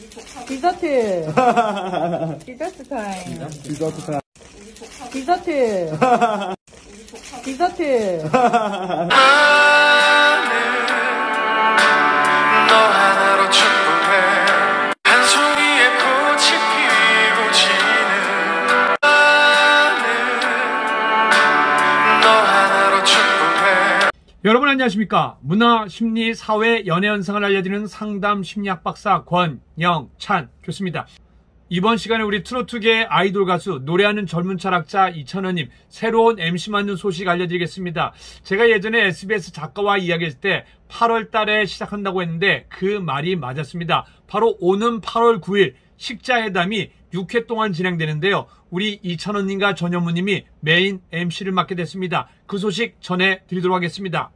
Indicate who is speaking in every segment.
Speaker 1: 디저트. 디저트 타임.
Speaker 2: 디저트 타임.
Speaker 1: 디저트. 디저트.
Speaker 3: 너 하나로 충분해. 한 송이의 꽃이 피고 지는 너 하나로 충분해.
Speaker 4: 여러분 안녕하십니까? 문화, 심리, 사회, 연애 현상을 알려드리는 상담 심리학 박사 권영찬 교수입니다. 이번 시간에 우리 트로트계 아이돌 가수, 노래하는 젊은 철학자 이찬원님 새로운 MC 맞는 소식 알려드리겠습니다. 제가 예전에 SBS 작가와 이야기했을 때 8월 달에 시작한다고 했는데 그 말이 맞았습니다. 바로 오는 8월 9일 식자회담이 6회 동안 진행되는데요. 우리 이찬원님과 전현무님이 메인 MC를 맡게 됐습니다. 그 소식 전해드리도록 하겠습니다.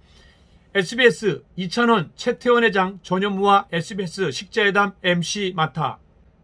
Speaker 4: SBS 이찬원, 최태원 회장, 전현무와 SBS 식자회담 MC 맡아.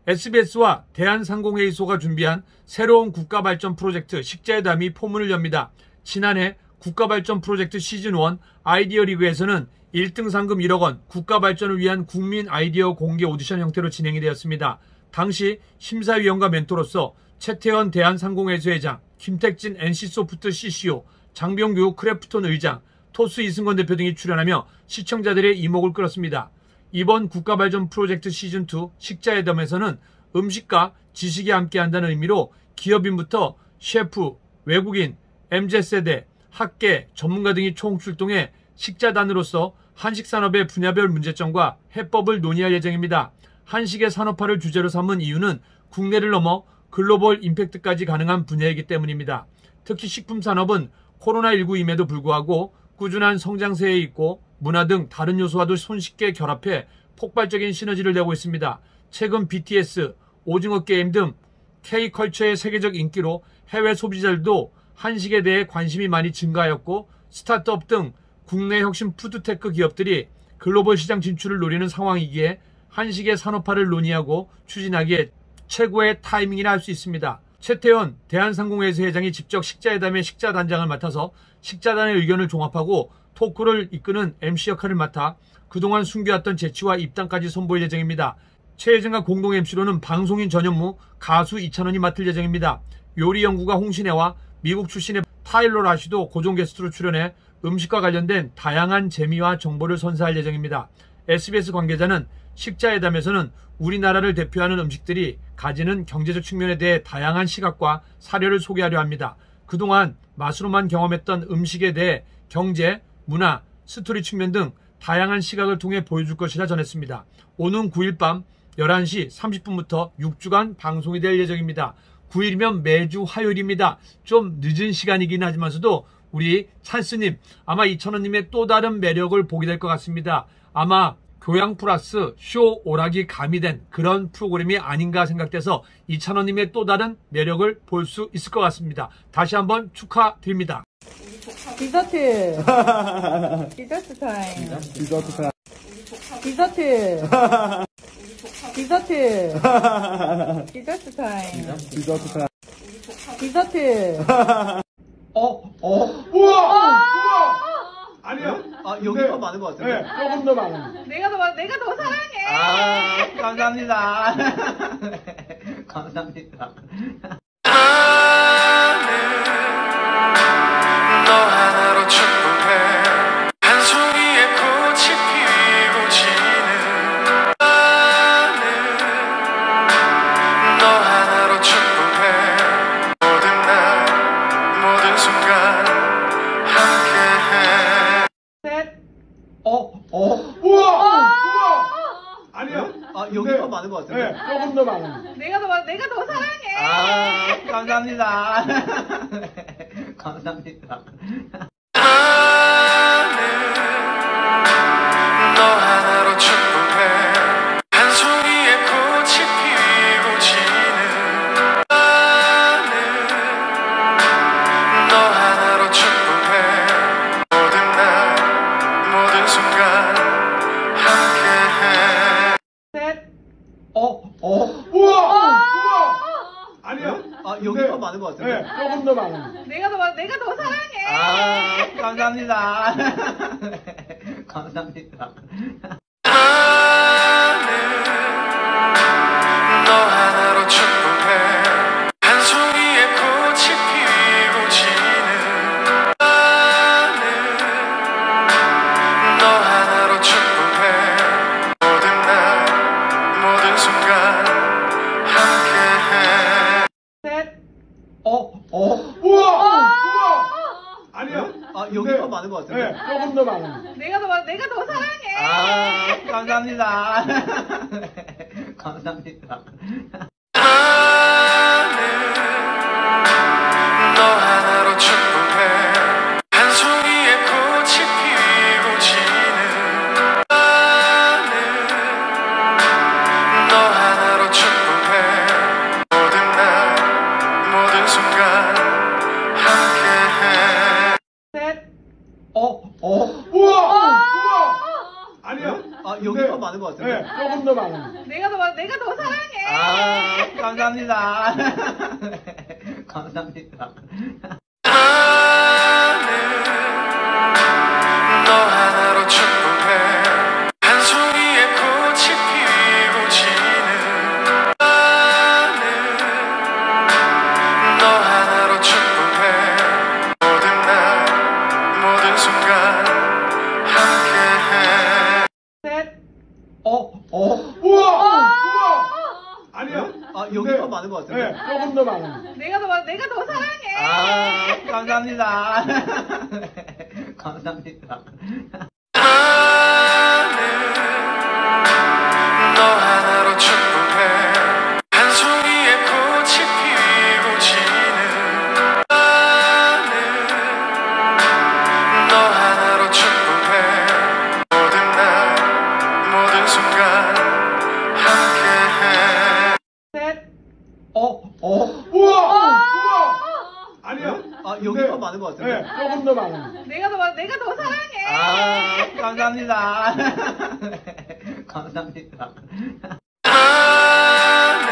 Speaker 4: SBS와 대한상공회의소가 준비한 새로운 국가발전 프로젝트 식자회담이 포문을 엽니다. 지난해 국가발전 프로젝트 시즌1 아이디어 리그에서는 1등 상금 1억 원 국가발전을 위한 국민 아이디어 공개 오디션 형태로 진행이 되었습니다. 당시 심사위원과 멘토로서 최태원 대한상공회의소 회장, 김택진 NC소프트 CCO, 장병규 크래프톤 의장, 토스 이승건 대표 등이 출연하며 시청자들의 이목을 끌었습니다. 이번 국가발전 프로젝트 시즌2 식자회담에서는 음식과 지식이 함께한다는 의미로 기업인부터 셰프, 외국인, MZ세대, 학계, 전문가 등이 총출동해 식자단으로서 한식산업의 분야별 문제점과 해법을 논의할 예정입니다. 한식의 산업화를 주제로 삼은 이유는 국내를 넘어 글로벌 임팩트까지 가능한 분야이기 때문입니다. 특히 식품산업은 코로나19임에도 불구하고 꾸준한 성장세에 있고 문화 등 다른 요소와도 손쉽게 결합해 폭발적인 시너지를 내고 있습니다. 최근 BTS, 오징어 게임 등 K컬처의 세계적 인기로 해외 소비자들도 한식에 대해 관심이 많이 증가하였고 스타트업 등 국내 혁신 푸드테크 기업들이 글로벌 시장 진출을 노리는 상황이기에 한식의 산업화를 논의하고 추진하기에 최고의 타이밍이라 할 수 있습니다. 최태원 대한상공회의소 회장이 직접 식자회담의 식자단장을 맡아서 식자단의 의견을 종합하고 토크를 이끄는 MC 역할을 맡아 그동안 숨겨왔던 재치와 입담까지 선보일 예정입니다. 최 회장과 공동 MC로는 방송인 전현무, 가수 이찬원이 맡을 예정입니다. 요리 연구가 홍신혜와 미국 출신의 타일러 라시도 고정 게스트로 출연해 음식과 관련된 다양한 재미와 정보를 선사할 예정입니다. SBS 관계자는 식자회담에서는 우리나라를 대표하는 음식들이 가지는 경제적 측면에 대해 다양한 시각과 사례를 소개하려 합니다. 그동안 맛으로만 경험했던 음식에 대해 경제, 문화, 스토리 측면 등 다양한 시각을 통해 보여줄 것이라 전했습니다. 오는 9일 밤 11시 30분부터 6주간 방송이 될 예정입니다. 9일이면 매주 화요일입니다. 좀 늦은 시간이긴 하지만서도 우리 찬스님, 아마 이찬원님의 또 다른 매력을 보게 될 것 같습니다. 아마 교양 플러스 쇼 오락이 가미된 그런 프로그램이 아닌가 생각돼서 이찬원님의 또 다른 매력을 볼 수 있을 것 같습니다. 다시 한번 축하드립니다.
Speaker 1: 디저트. 디저트 타임.
Speaker 2: 디저트 타임.
Speaker 1: 디저트. 디저트. 디저트 타임.
Speaker 2: 디저트 타임.
Speaker 1: 디저트.
Speaker 2: 우와! 아니야.
Speaker 5: 여기가 많은 것 같은데.
Speaker 2: 네, 조금 더 많은.
Speaker 1: 내가 더 사랑해.
Speaker 5: 감사합니다. 감사합니다.
Speaker 3: 너 하나로 충분해. 한 송이의 꽃이 피고 지는 너 하나로 충분해. 모든 날 모든 순간 함께해.
Speaker 1: 셋.
Speaker 2: 우와! 아니야.
Speaker 5: 여기가 많은 것 같은데.
Speaker 2: 네, 조금 더 많은.
Speaker 1: 내가 더 사랑해.
Speaker 5: 감사합니다. 감사합니다.
Speaker 3: 너 하나로 충분해. 한 송이의 꽃이 피고 지는 너 하나로 충분해. 모든 날 모든 순간 함께해.
Speaker 1: 셋.
Speaker 2: 우와! 아니야.
Speaker 5: 여기가 많은 것 같은데.
Speaker 2: 네, 조금 더 많은.
Speaker 1: 내가 더 사랑해.
Speaker 5: 감사합니다. 감사합니다.
Speaker 2: 더 많은.
Speaker 1: 내가 더 사랑해.
Speaker 5: 아, 감사합니다. 감사합니다.
Speaker 3: 나는 너 하나로 충분해. 한 송이의 꽃이 피고 지는 나는 너 하나로 충분해. 모든 날 모든 순간 함께해.
Speaker 1: 셋.
Speaker 2: 우와! 아니요.
Speaker 5: 아, 여기가 많은 것 같은데.
Speaker 2: 네, 조금 더 많은.
Speaker 1: 내가 더 사랑해.
Speaker 5: 아, 감사합니다. 감사합니다.
Speaker 3: 나는 너 하나로 충분해. 한 송이의 꽃이 피고 지는 나는 너 하나로 충분해. 모든 날 모든 순간 함께해.
Speaker 1: 셋.
Speaker 2: 우와! 아니요.
Speaker 5: 아, 여기가 많은 것 같은데.
Speaker 2: 네, 조금 더 많은.
Speaker 1: 내가 더 사랑해.
Speaker 5: 아, 감사합니다. 감사합니다.
Speaker 3: 나는 너 하나로 충분해. 한 송이의 꽃이 피고 지는 나는 너 하나로 충분해. 모든 날 모든 순간 함께해.
Speaker 1: 셋.
Speaker 2: 우와! 아니요.
Speaker 5: 아, 여기가 많은 것 같은데.
Speaker 2: 네, 조금 더 많은.
Speaker 1: 내가 더 사랑해.
Speaker 5: 아, 감사합니다. 감사합니다.
Speaker 3: 나는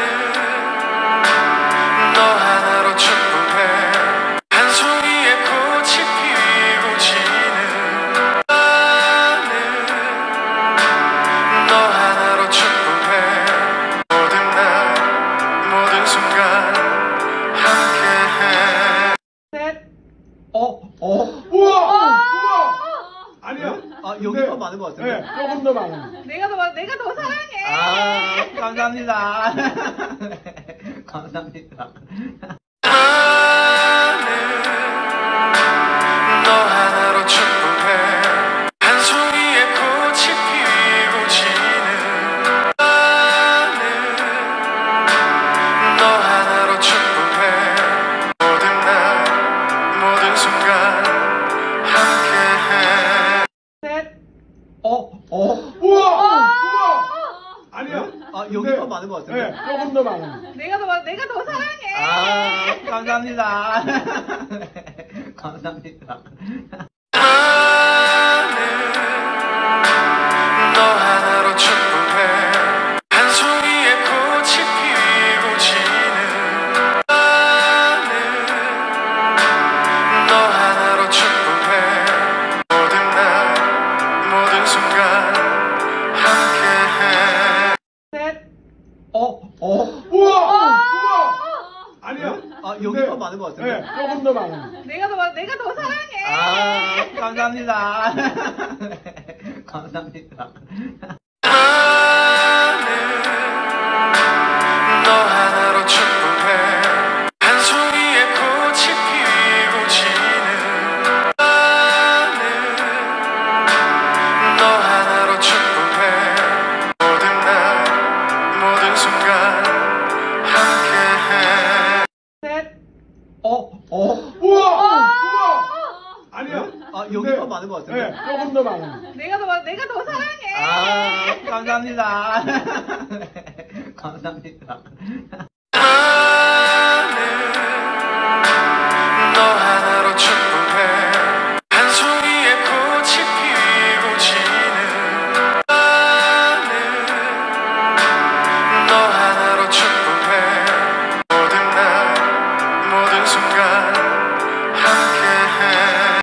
Speaker 3: 너 하나로 충분해. 한 송이의 꽃이 피고 지는 나는 너 하나로 충분해. 모든 날 모든 순간 함께해.
Speaker 1: 셋.
Speaker 2: 우와! 아니요.
Speaker 5: 아, 여기가 많은 것 같은데.
Speaker 2: 네, 조금 더 많은.
Speaker 1: 내가 더 사랑해.
Speaker 5: 아, 감사합니다. 감사합니다.
Speaker 3: 나는 너 하나로 충분해. 한 송이의 꽃이 피고 지는 나는 너 하나로 충분해. 모든 날 모든 순간 함께해.
Speaker 1: 셋.
Speaker 2: 우와! 아니요.
Speaker 5: 아, 여기가 많은 것 같은데.
Speaker 2: 네, 조금 더 많은.
Speaker 1: 내가 더 사랑해.
Speaker 5: 아, 감사합니다. 감사합니다.
Speaker 3: 나는 너 하나로 충분해. 한 송이의 꽃이 피고 지는 나는 너 하나로 충분해. 모든 날 모든 순간 함께해.
Speaker 1: 셋.
Speaker 2: 우와! 아니요.
Speaker 5: 아, 여기가 많은 것 같은데.
Speaker 2: 네, 조금 더 많은.
Speaker 1: 내가 더 사랑해.
Speaker 5: 아, 감사합니다. 감사합니다.
Speaker 3: 나는 너 하나로 충분해. 한 송이의 꽃이 피고 지는 나는 너 하나로 충분해. 모든 날 모든 순간 함께해.
Speaker 1: 셋.
Speaker 2: 우와! 아니요.
Speaker 5: 아, 여기가 많은 것 같은데.
Speaker 2: 네, 조금 더 많은.
Speaker 1: 내가 더 사랑해.
Speaker 5: 아, 감사합니다. 감사합니다.